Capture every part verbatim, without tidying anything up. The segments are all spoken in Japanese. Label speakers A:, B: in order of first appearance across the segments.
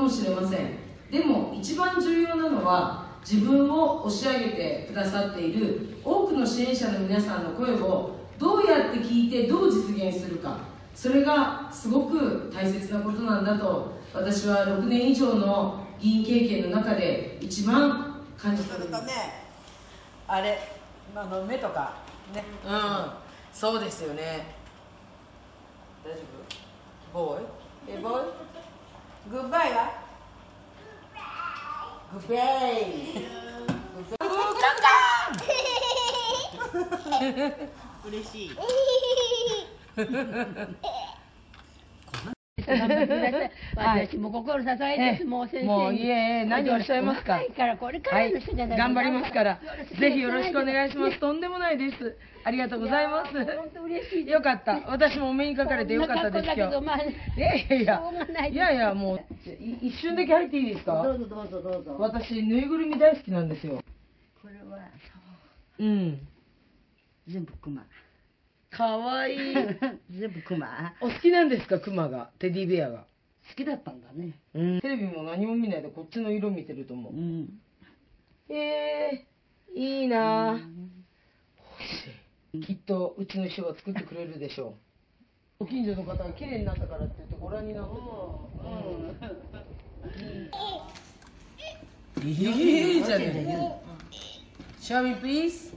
A: もしれません。でも一番重要なのは、自分を押し上げてくださっている多くの支援者の皆さんの声をどうやって聞いてどう実現するか、それがすごく大切なことなんだと、私はろくねん以上の議員経験の中で一番感じたんです。
B: あれ、あの目とかね、
A: うん、そうですよね。
B: 大丈夫？ボーイ？え、ボーイ？グッバイは？グッバイ。嬉しい。
C: 私も心支えです。もう先生。
A: もういえ、何をおっしゃいますか。はい、頑張りますから、ぜひよろしくお願いします。とんでもないです。ありがとうございます。よかった。私もお目にかかれてよかったです今日。いやいやいや、いやいやもう一瞬だけ入っていいですか。
C: どうぞどうぞどうぞ。
A: 私ぬいぐるみ大好きなんですよ。
C: これは
A: そう。うん。
C: 全部クマ。
A: かわいい。
C: 全部クマ。
A: お好きなんですか、クマが、テディベアが。
C: 好きだったんだね。
A: うん。テレビも何も見ないでこっちの色見てると思う。うん。えー、いいなぁ。欲しい。きっとうちの人が作ってくれるでしょう。ご近所の方が綺麗になったからって言ってご覧になってる。いいじゃね。Show me please.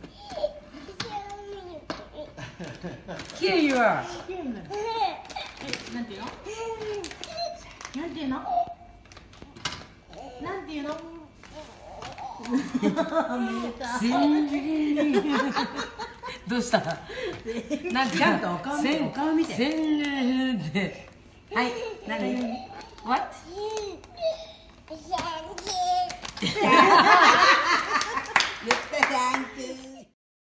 A: Here you are.
B: なんていうの？なんていうの？なんていうの？
A: どうした？なんか
B: ちゃんとお顔見て、お顔見て。
A: 千年で。
B: はい、何？ What？ 言ったサンキュー。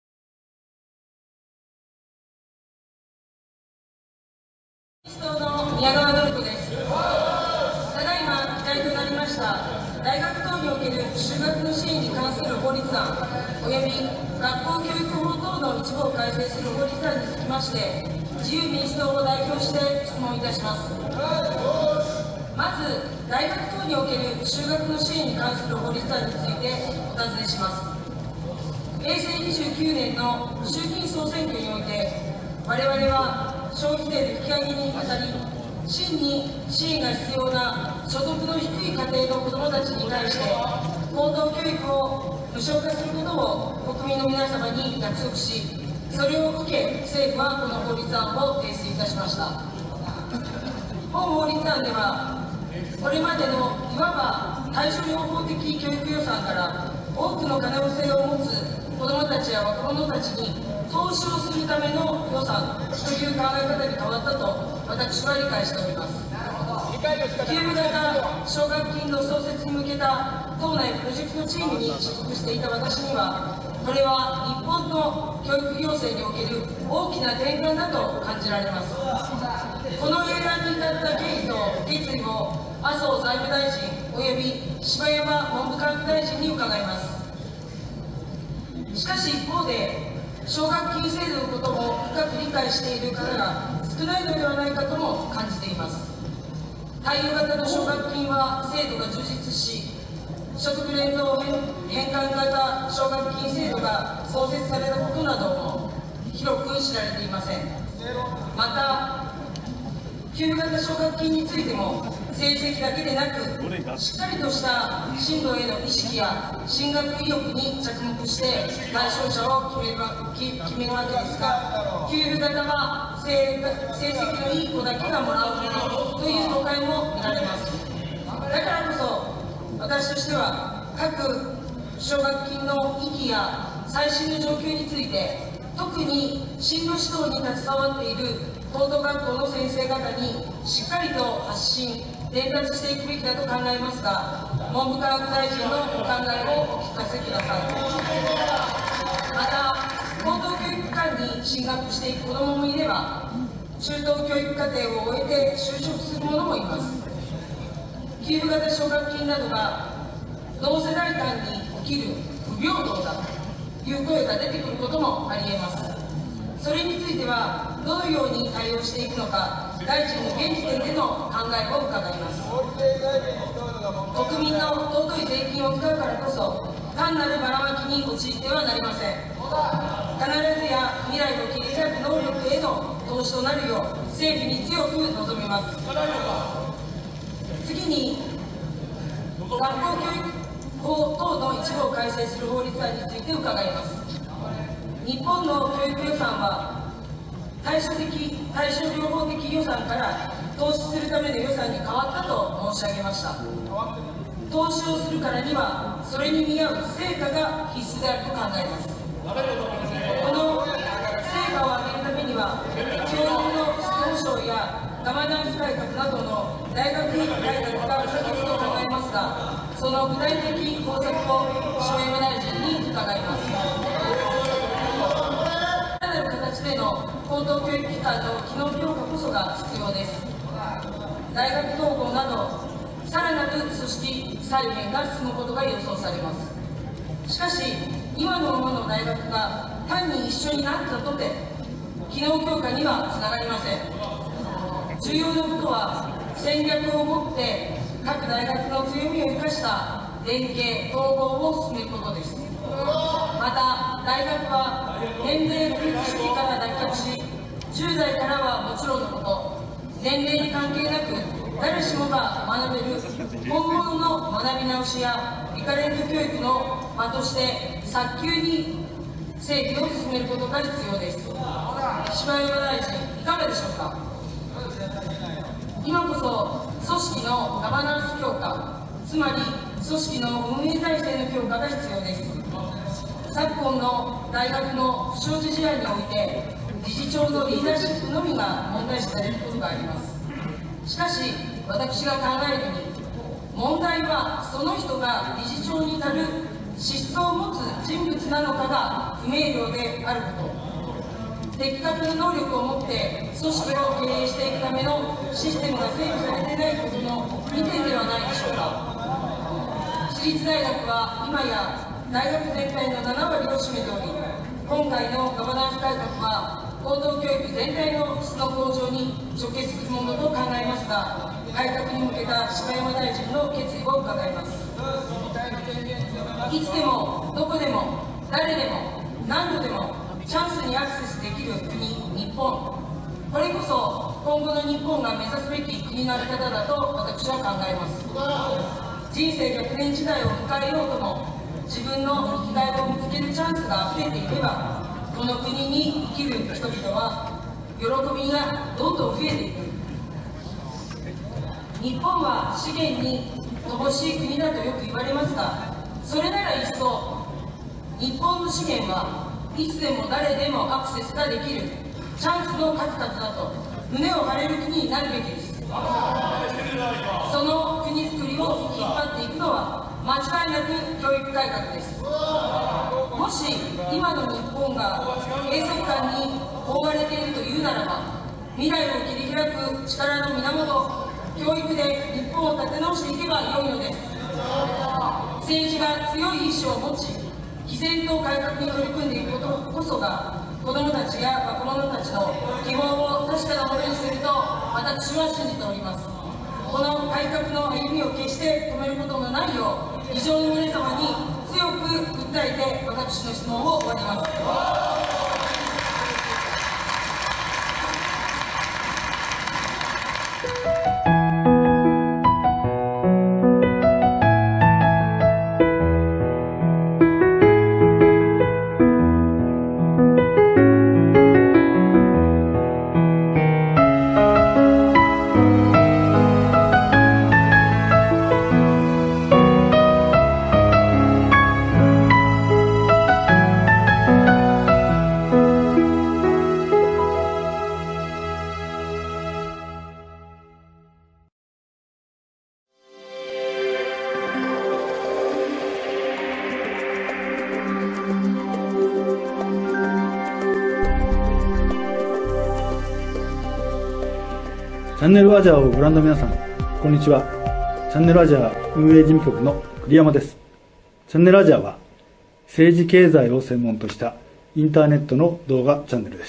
A: 宮川典子です。ただいま議題となりました大学等における就学の支援に関する法律案および学校教育法等の一部を改正する法律案につきまして、自由民主党を代表して質問いたします。まず大学等における就学の支援に関する法律案についてお尋ねします。へいせいにじゅうきゅうねんの衆議院総選挙において、我々は消費税の引き上げにあたり、真に支援が必要な所得の低い家庭の子どもたちに対して、高等教育を無償化することを国民の皆様に約束し、それを受け、政府はこの法律案を提出いたしました。本法律案では、これまでのいわば対処療法的教育予算から多くの可能性を持つ子どもたちや若者たちに投資をするための予算という考え方に変わったと私は理解しております。給付型奨学金の創設に向けた党内プロジェクトチームに所属していた私には、これは日本の教育行政における大きな転換だと感じられます。この英断に至った経緯と決意を麻生財務大臣および柴山文部科学大臣に伺います。しかし一方で、奨学金制度のことも深く理解している方が少ないのではないかとも感じています。貸与型の奨学金は制度が充実し、所得連動返還型奨学金制度が創設されたことなども広く知られていません。また、給付型奨学金についても、成績だけでなく、しっかりとした進路への意識や進学意欲に着目して対象者を決める決めるわけですが、給付型は 成, 成績のいい子だけがもらうものという誤解も見られます。だからこそ、私としては各奨学金の意義や最新の状況について、特に進路指導に携わっている高等学校の先生方にしっかりと発信、伝達していくべきだと考えますが、文部科学大臣のお考えをお聞かせください。また、高等教育機関に進学していく子どももいれば、中等教育課程を終えて就職する者もいます。給付型奨学金などが同世代間に起きる不平等だという声が出てくることもありえます。それについてはどのように対応していくのか、大臣の現時点での考えを伺います。 国民の尊い税金を使うからこそ、単なるばらまきに陥ってはなりません。必ずや未来を切り開く能力への投資となるよう、政府に強く望みます。次に、学校教育法等の一部を改正する法律案について伺います。日本の教育予算は、対処的、対処療法的予算から投資するための予算に変わったと申し上げました。投資をするからには、それに見合う成果が必須であると考えます。この成果を上げるためには、教育の質保障やガバナンス改革などの大学院改革が不可欠と考えますが、その具体的方策を塩山大臣に伺います。さらなる形での高等教育機関の機能強化こそが必要です。大学統合など、さらなる組織再編が進むことが予想されます。しかし、今のままの大学が単に一緒になったとて、機能強化にはつながりません。重要なことは、戦略を持って各大学の強みを生かした連携・統合を進めることです。また、大学は年齢区別式から脱却し、じゅう代からはもちろんのこと、年齢に関係なく誰しもが学べる本物の学び直しやリカレント教育の場として早急に整備を進めることが必要です。柴山大臣、いかがでしょうか。今こそ組織のガバナンス強化、つまり組織の運営体制の強化が必要です。昨今の大学の不祥事事案において、理事長のリーダーシップのみが問題視されることがあります。しかし、私が考えるに、問題はその人が理事長に足る資質を持つ人物なのかが不明瞭であること、的確な能力を持って組織を経営していくためのシステムが整備されていないことのにてんではないでしょうか。私立大学は今や大学全体のななわりを占めており、今回のガバナンス改革は高等教育全体の質の向上に直結するものと考えますが、改革に向けた柴山大臣の決意を伺います。いつでもどこでも誰でも何度でもチャンスにアクセスできる国、日本、これこそ今後の日本が目指すべき国の在り方だと私は考えます。人生逆転時代を迎えようとも、自分の生きがいを見つけるチャンスが増えていけば、この国に生きる人々は喜びがどんどん増えていく。日本は資源に乏しい国だとよく言われますが、それなら一層日本の資源はいつでも誰でもアクセスができるチャンスの数々だと胸を張れる国になるべきです。その国づくりを引っ張っていくのは間違いなく教育改革です。もし今の日本が閉塞感に覆われているというならば、未来を切り開く力の源、教育で日本を立て直していけばよいのです。政治が強い意志を持ち、毅然と改革に取り組んでいくことこそが、子どもたちや若者たちの希望を確かなものにすると私は信じております。この改革の歩みを決して止めることのないよう、非常に皆様に強く訴えて私の質問を終わります。
D: チャンネルアジアをご覧の皆さん、こんにちは。チャンネルアジア運営事務局の栗山です。チャンネルアジアは政治経済を専門としたインターネットの動画チャンネルです。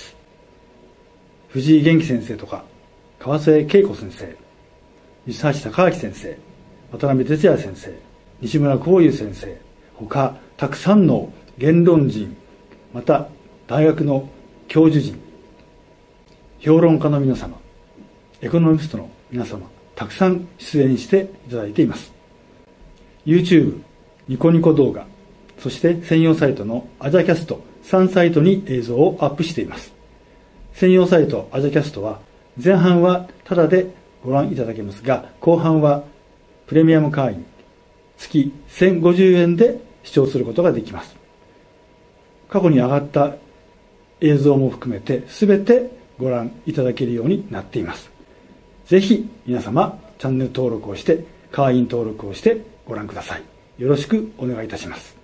D: 藤井元気先生とか川添恵子先生、西橋貴明先生、 渡辺哲也先生、西村光雄先生、他たくさんの言論人、また大学の教授陣、評論家の皆様、エコノミストの皆様、たくさん出演していただいています。YouTube、ニコニコ動画、そして専用サイトのアジャキャストさんサイトに映像をアップしています。専用サイトアジャキャストは前半はタダでご覧いただけますが、後半はプレミアム会員月せんごじゅうえんで視聴することができます。過去に上がった映像も含めて全てご覧いただけるようになっています。ぜひ皆様チャンネル登録をして会員登録をしてご覧ください。よろしくお願いいたします。